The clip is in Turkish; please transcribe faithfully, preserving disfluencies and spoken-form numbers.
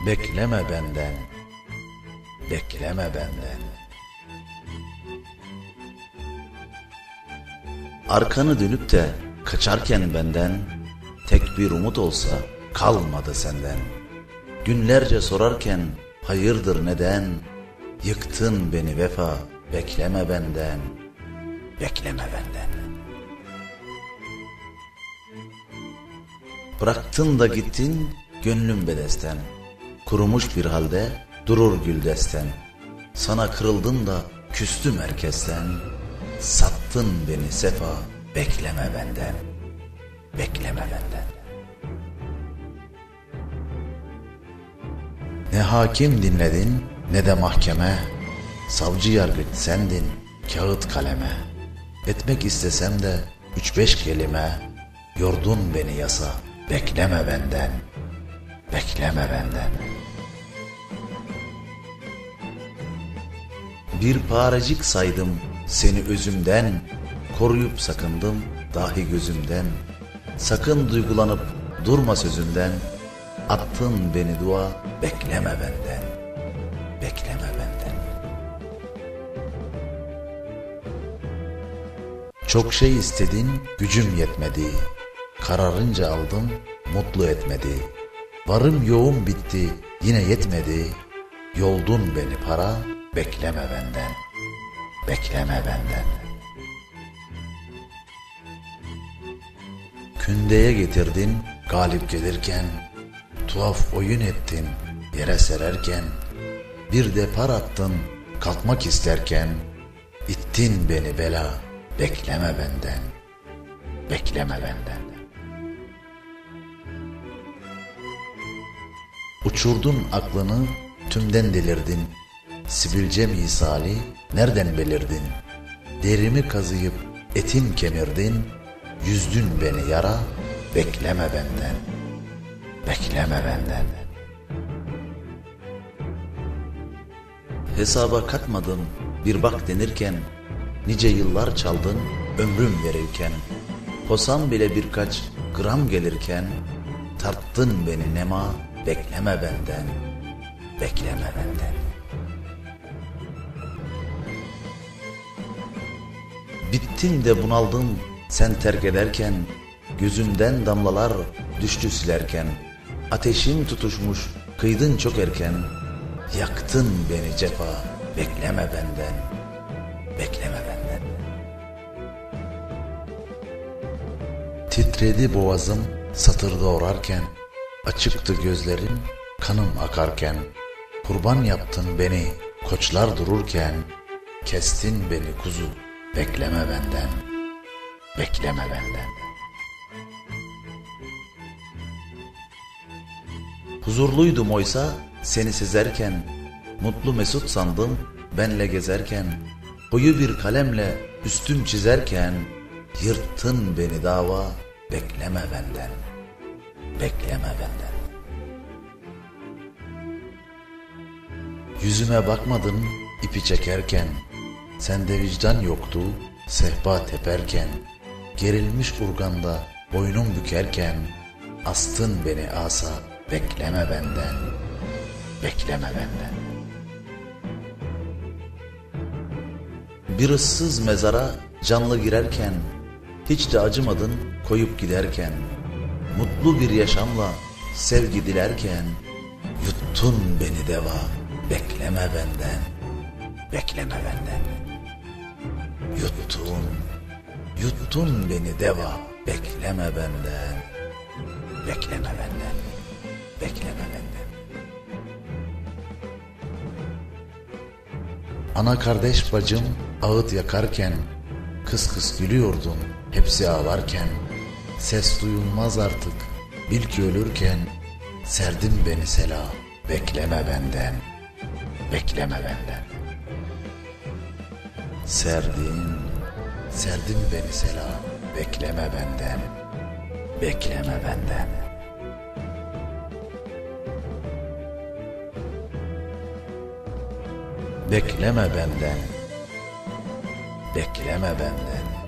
Bekleme benden, bekleme benden. Arkanı dönüp de kaçarken benden, tek bir umut olsa kalmadı senden. Günlerce sorarken hayırdır neden, yıktın beni vefa, bekleme benden, bekleme benden. Bıraktın da gittin gönlüm bedesten, kurumuş bir halde durur gül desten. Sana kırıldım da küstüm herkesten, sattın beni sefa, bekleme benden, bekleme benden. Ne hakim dinledin ne de mahkeme, savcı yargıç sendin kağıt kaleme. Etmek istesem de üç beş kelime, yordun beni yasa, bekleme benden, bekleme benden. Bir parecik saydım seni özümden, koruyup sakındım dahi gözümden. Sakın duygulanıp durma sözümden, attın beni dua, bekleme benden, bekleme benden. Çok şey istedin gücüm yetmedi, kararınca aldım mutlu etmedi. Varım yoğum bitti yine yetmedi, yoldun beni para, bekleme benden, bekleme benden. Kündeye getirdin galip gelirken, tuhaf oyun ettin yere sererken. Bir depar attın kalkmak isterken, ittin beni bela, bekleme benden, bekleme benden. Uçurdun aklını tümden delirdin, sivilce misali nereden belirdin? Derimi kazıyıp etim kemirdin, yüzdün beni yara, bekleme benden, bekleme benden. Hesaba katmadım bir bak denirken, nice yıllar çaldın ömrüm verirken. Posam bile birkaç gram gelirken, tarttın beni nema, bekleme benden, bekleme benden. Bittim de bunaldım sen terk ederken, gözümden damlalar düştü silerken. Ateşim tutuşmuş kıydın çok erken, yaktın beni cefa, bekleme benden, bekleme benden. Titredi boğazım satır doğrarken, açıktı gözlerim kanım akarken. Kurban yaptın beni koçlar dururken, kestin beni kuzu, bekleme benden, bekleme benden. Huzurluydum oysa seni sezerken, mutlu mesut sandım benle gezerken. Boyu bir kalemle üstüm çizerken, yırttın beni dava, bekleme benden, bekleme benden. Yüzüme bakmadın ipi çekerken, sende vicdan yoktu sehpa teperken. Gerilmiş urganda boynum bükerken, astın beni asa, bekleme benden, bekleme benden. Bir ıssız mezara canlı girerken, hiç de acımadın koyup giderken. Mutlu bir yaşamla sevgi dilerken, yuttun beni deva, bekleme benden, bekleme benden. Yuttun, yuttun beni deva, bekleme benden, bekleme benden, bekleme benden. Ana kardeş bacım ağıt yakarken, kıs kıs gülüyordun hepsi ağlarken. Ses duyulmaz artık bil ki ölürken, serdin beni sela, bekleme benden, bekleme benden. Serdin, serdin beni sela, bekleme benden, bekleme benden. Bekleme benden, bekleme benden.